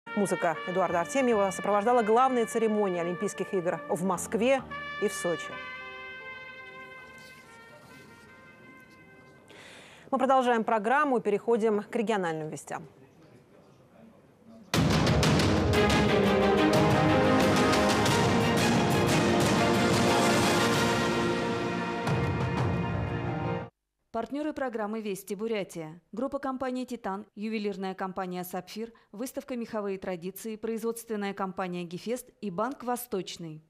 Музыка Эдуарда Артемьева сопровождала главные церемонии Олимпийских игр в Москве и в Сочи. Мы продолжаем программу и переходим к региональным вестям. Партнеры программы «Вести Бурятия». Группа компаний «Титан», ювелирная компания «Сапфир», выставка «Меховые традиции», производственная компания «Гефест» и банк «Восточный».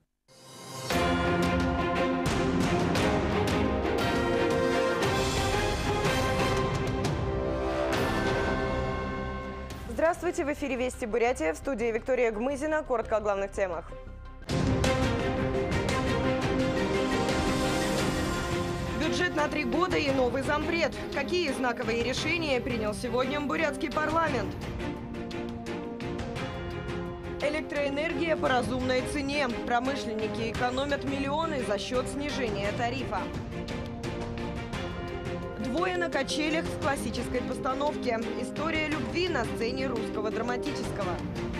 Здравствуйте, в эфире «Вести Бурятия», в студии Виктория Гмызина. Коротко о главных темах. Бюджет на 3 года и новый зампред. Какие знаковые решения принял сегодня бурятский парламент? Электроэнергия по разумной цене. Промышленники экономят миллионы за счет снижения тарифа. Двое на качелях в классической постановке. История любви на сцене русского драматического.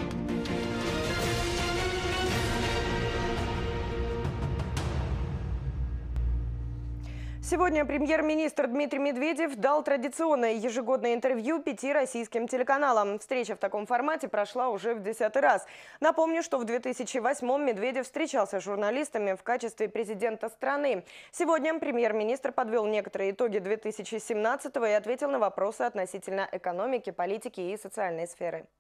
Сегодня премьер-министр Дмитрий Медведев дал традиционное ежегодное интервью 5 российским телеканалам. Встреча в таком формате прошла уже в 10-й раз. Напомню, что в 2008-м Медведев встречался с журналистами в качестве президента страны. Сегодня премьер-министр подвел некоторые итоги 2017-го и ответил на вопросы относительно экономики, политики и социальной сферы.